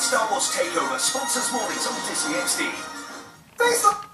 Star Wars Takeover sponsors mornings on Disney XD. Face the...